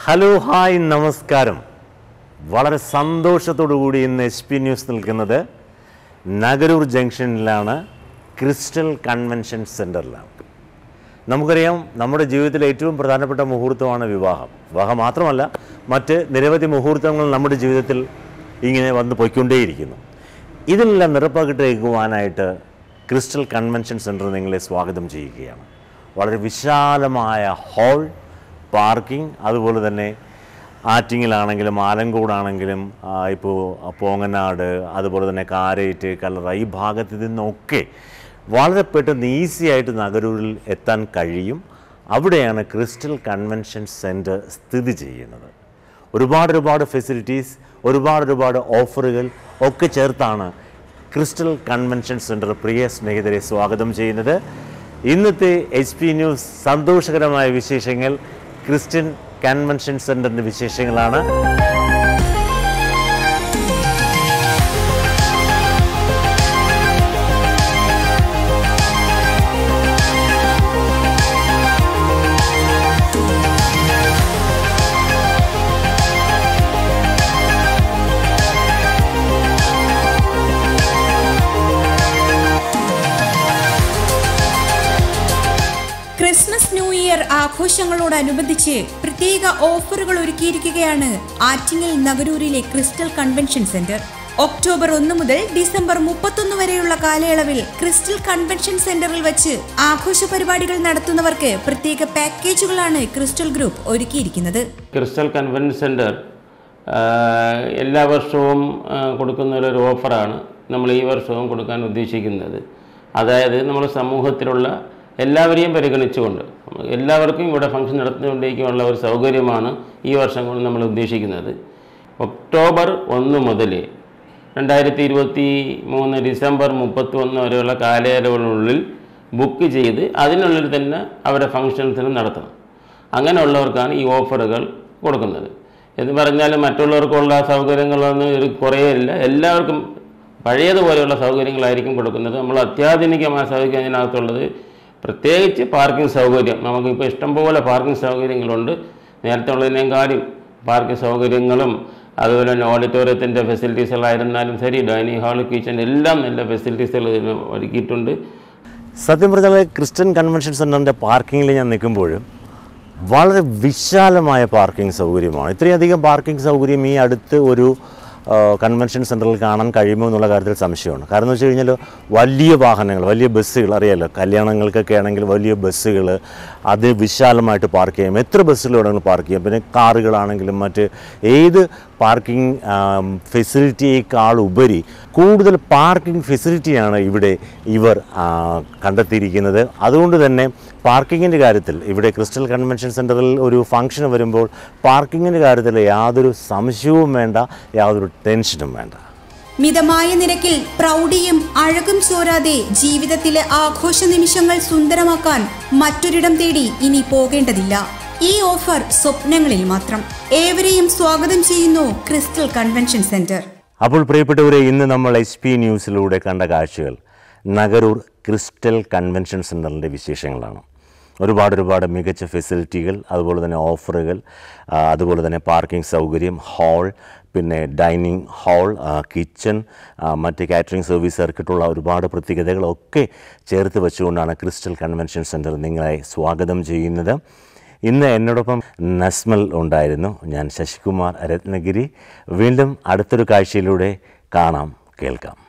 Hello hi നമസ്കാരം. വളരെ സന്തോഷത്തോടു കൂടി ഇന്ന് HP ന്യൂസ് നിൽക്കുന്നത് നഗരൂർ ജംഗ്ഷനിലാണ്, ക്രിസ്റ്റൽ കൺവെൻഷൻ സെൻറ്ററിലാണ്. നമുക്കറിയാം, നമ്മുടെ ജീവിതത്തിലെ ഏറ്റവും പ്രധാനപ്പെട്ട മുഹൂർത്തമാണ് വിവാഹം. വിവാഹം മാത്രമല്ല, മറ്റ് നിരവധി മുഹൂർത്തങ്ങൾ നമ്മുടെ ജീവിതത്തിൽ ഇങ്ങനെ വന്ന് പോയിക്കൊണ്ടേയിരിക്കുന്നു. ഇതിനെല്ലാം നിറപ്പകിട്ടേക്കുവാനായിട്ട് ക്രിസ്റ്റൽ കൺവെൻഷൻ സെൻറ്റർ നിങ്ങളെ സ്വാഗതം ചെയ്യുകയാണ്. വളരെ വിശാലമായ ഹാൾ, പാർക്കിംഗ്, അതുപോലെ തന്നെ ആറ്റിങ്ങിലാണെങ്കിലും ആലങ്കോടാണെങ്കിലും ഇപ്പോൾ പോങ്ങനാട്, അതുപോലെ തന്നെ കാരേറ്റ്, കല്ലറ, ഈ ഭാഗത്ത് നിന്നൊക്കെ വളരെ പെട്ടെന്ന് ഈസി ആയിട്ട് നഗരൂരിൽ എത്താൻ കഴിയും. അവിടെയാണ് ക്രിസ്റ്റൽ കൺവെൻഷൻ സെൻറ്റർ സ്ഥിതി ചെയ്യുന്നത്. ഒരുപാട് ഫെസിലിറ്റീസ്, ഒരുപാട് ഓഫറുകൾ ഒക്കെ ചേർത്താണ് ക്രിസ്റ്റൽ കൺവെൻഷൻ സെൻറ്റർ പ്രിയ സ്നേഹിതരെ സ്വാഗതം ചെയ്യുന്നത്. ഇന്നത്തെ HP ന്യൂസ് സന്തോഷകരമായ വിശേഷങ്ങൾ ക്രിസ്റ്റൽ കൺവെൻഷൻ സെൻറ്ററിൻ്റെ വിശേഷങ്ങളാണ്. ക്രിസ്മസ് ന്യൂ ഇയർ ആഘോഷങ്ങളോടനുബന്ധിച്ച് പ്രത്യേക ഓഫറുകൾ ഒരുക്കിയിരിക്കുകയാണ് ആറ്റിങ്ങൽ നഗരൂരിലെ ക്രിസ്റ്റൽ കൺവെൻഷൻ സെന്റർ. ഒക്ടോബർ 1 മുതൽ ഡിസംബർ 31 വരെയുള്ള കാലയളവിൽ ക്രിസ്റ്റൽ കൺവെൻഷൻ സെന്ററിൽ വെച്ച് ആഘോഷ പരിപാടികൾ നടത്തുന്നവർക്ക് പ്രത്യേക പാക്കേജുകളാണ് ക്രിസ്റ്റൽ ഗ്രൂപ്പ് ഒരുക്കിയിരിക്കുന്നത്. ക്രിസ്റ്റൽ കൺവെൻഷൻ സെന്റർ എല്ലാ വർഷവും കൊടുക്കുന്ന ഒരു ഓഫറാണ് നമ്മൾ ഈ വർഷവും കൊടുക്കാൻ ഉദ്ദേശിക്കുന്നത്. അതായത് നമ്മുടെ സമൂഹത്തിലുള്ള എല്ലാവരെയും പരിഗണിച്ചുകൊണ്ട് എല്ലാവർക്കും ഇവിടെ ഫംഗ്ഷൻ നടത്തിക്കൊണ്ടിരിക്കാനുള്ള ഒരു സൗകര്യമാണ് ഈ വർഷം കൊണ്ട് നമ്മൾ ഉദ്ദേശിക്കുന്നത്. ഒക്ടോബർ 1 മുതൽ 2023 ഡിസംബർ 31 വരെയുള്ള കാലയളവിനുള്ളിൽ ബുക്ക് ചെയ്ത് അതിനുള്ളിൽ തന്നെ അവരുടെ ഫംഗ്ഷൻസിന് നടത്തണം. അങ്ങനെയുള്ളവർക്കാണ് ഈ ഓഫറുകൾ കൊടുക്കുന്നത്. എന്ന് പറഞ്ഞാൽ മറ്റുള്ളവർക്കുള്ള സൗകര്യങ്ങളൊന്നും ഒരു കുറേയില്ല, എല്ലാവർക്കും പഴയതുപോലെയുള്ള സൗകര്യങ്ങളായിരിക്കും കൊടുക്കുന്നത്. നമ്മൾ അത്യാധുനികമായ സൗകര്യം അതിനകത്തുള്ളത്, പ്രത്യേകിച്ച് പാർക്കിംഗ് സൗകര്യം. നമുക്കിപ്പോൾ ഇഷ്ടംപോലെ പാർക്കിംഗ് സൗകര്യങ്ങളുണ്ട്. നേരത്തെ ഉള്ളതിനേക്കാളും പാർക്കിംഗ് സൗകര്യങ്ങളും അതുപോലെ തന്നെ ഓഡിറ്റോറിയത്തിൻ്റെ ഫെസിലിറ്റീസുകളായിരുന്നാലും ശരി, ഡൈനിങ് ഹാൾ, കിച്ചൺ, എല്ലാം നല്ല ഫെസിലിറ്റീസുകൾ ഒരുക്കിയിട്ടുണ്ട്. സത്യം പറഞ്ഞാൽ ക്രിസ്റ്റൽ കൺവെൻഷൻ സെൻറ്ററിൻ്റെ പാർക്കിങ്ങിൽ ഞാൻ നിൽക്കുമ്പോഴും വളരെ വിശാലമായ പാർക്കിംഗ് സൗകര്യമാണ്. ഇത്രയധികം പാർക്കിംഗ് സൗകര്യം ഈ അടുത്ത് ഒരു കൺവെൻഷൻ സെൻറ്ററിൽ കാണാൻ കഴിയുമോ എന്നുള്ള കാര്യത്തിൽ സംശയമാണ്. കാരണം എന്ന് വെച്ച് കഴിഞ്ഞാൽ വലിയ വാഹനങ്ങൾ, വലിയ ബസ്സുകൾ, അറിയാമല്ലോ, കല്യാണങ്ങൾക്കൊക്കെ ആണെങ്കിൽ വലിയ ബസ്സുകൾ അത് വിശാലമായിട്ട് പാർക്ക് ചെയ്യാം. എത്ര ബസ്സുകൾ വേണമെങ്കിലും പാർക്ക് ചെയ്യാം. പിന്നെ കാറുകളാണെങ്കിലും മറ്റ് ഏത് പാർക്കിംഗ് ഫെസിലിറ്റിയേക്കാൾ ഉപരി കൂടുതൽ പാർക്കിംഗ് ഫെസിലിറ്റിയാണ് ഇവിടെ ഇവർ കണ്ടെത്തിയിരിക്കുന്നത്. അതുകൊണ്ട് തന്നെ പാർക്കിങ്ങിൻ്റെ കാര്യത്തിൽ ഇവിടെ ക്രിസ്റ്റൽ കൺവെൻഷൻ സെൻറ്ററിൽ ഒരു ഫംഗ്ഷൻ വരുമ്പോൾ പാർക്കിങ്ങിൻ്റെ കാര്യത്തിൽ യാതൊരു സംശയവും വേണ്ട, യാതൊരു ടെൻഷനും വേണ്ട. മിതമായ നിരക്കിൽ പ്രൗഢിയും അഴകും ചോരാതെ ജീവിതത്തിലെ ആഘോഷ നിമിഷങ്ങൾ സുന്ദരമാക്കാൻ മറ്റൊരിടം തേടി ഇനി പോകേണ്ടതില്ല. ഈ ഓഫർ സ്വപ്നങ്ങളിൽ മാത്രം. ഏവരെയും സ്വാഗതം ചെയ്യുന്നു ക്രിസ്റ്റൽ കൺവെൻഷൻ സെന്റർ. അപ്പോൾ പ്രിയപ്പെട്ടവരെ, ഇന്ന് നമ്മൾ HP ന്യൂസിലൂടെ കണ്ട കാഴ്ചകൾ നഗരൂർ ക്രിസ്റ്റൽ കൺവെൻഷൻ സെൻറ്ററിൻ്റെ വിശേഷങ്ങളാണ്. ഒരുപാട് മികച്ച ഫെസിലിറ്റികൾ, അതുപോലെ തന്നെ ഓഫറുകൾ, അതുപോലെ തന്നെ പാർക്കിംഗ് സൗകര്യം, ഹാൾ, പിന്നെ ഡൈനിങ് ഹാൾ, കിച്ചൺ, മറ്റ് കാറ്ററിംഗ് സർവീസ് സർക്കിട്ടുള്ള ഒരുപാട് പ്രത്യേകതകളൊക്കെ ചേർത്ത് വെച്ചുകൊണ്ടാണ് ക്രിസ്റ്റൽ കൺവെൻഷൻ സെൻറ്റർ നിങ്ങളെ സ്വാഗതം ചെയ്യുന്നത്. ഇന്ന് എന്നോടൊപ്പം നസ്മൽ ഉണ്ടായിരുന്നു. ഞാൻ ശശികുമാർ രത്നഗിരി. വീണ്ടും അടുത്തൊരു കാഴ്ചയിലൂടെ കാണാം, കേൾക്കാം.